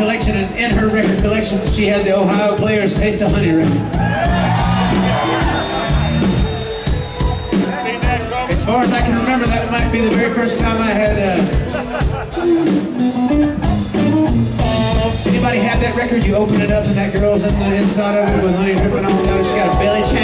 collection, and in her record collection, she had the Ohio Players Taste of Honey record. As far as I can remember, that might be the very first time I had. Anybody have that record? You open it up and that girl's in the inside of it with honey dripping all down. She's got a belly chain.